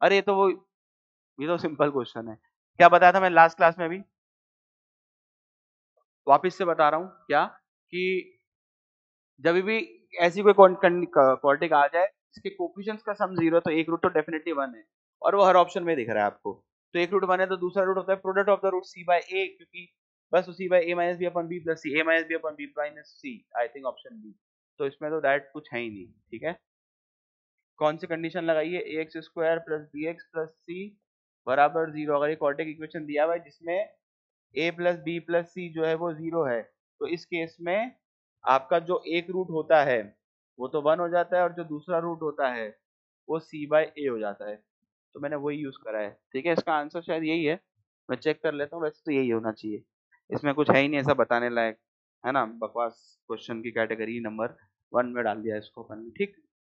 अरे ये तो सिंपल क्वेश्चन है। क्या बताया था मैं लास्ट क्लास में? अभी वापिस से बता रहा हूँ क्या, कि जब भी ऐसी कोई क्वाड्रेटिक आ जाए इसके कोफिशिएंट्स का सम 0 है, तो एक रूट तो डेफिनेटली 1 है, और वो हर ऑप्शन में दिख रहा है आपको। तो एक रूट 1 है तो दूसरा रूट होता है product of the root C by A, क्योंकि बस C by A minus B upon B plus C, A minus B upon B minus C, I think option B. तो इसमें तो दैट कुछ है ही नहीं, ठीक है। कौन सी कंडीशन लगाइए, A X square plus B X plus C बराबर 0। अगर ये क्वाड्रेटिक इक्वेशन दिया हुआ है जिसमें A plus B plus C जो है वो 0 है, तो इस केस में आपका जो एक रूट होता है वो तो 1 हो जाता है, और जो दूसरा रूट होता है वो सी बाय ए हो जाता है। तो मैंने वही यूज करा है, ठीक है। इसका आंसर शायद यही है, मैं चेक कर लेता हूँ, वैसे तो यही होना चाहिए। इसमें कुछ है ही नहीं ऐसा बताने लायक, है ना। बकवास क्वेश्चन की कैटेगरी नंबर 1 में डाल दिया इसको अपन ने, ठीक।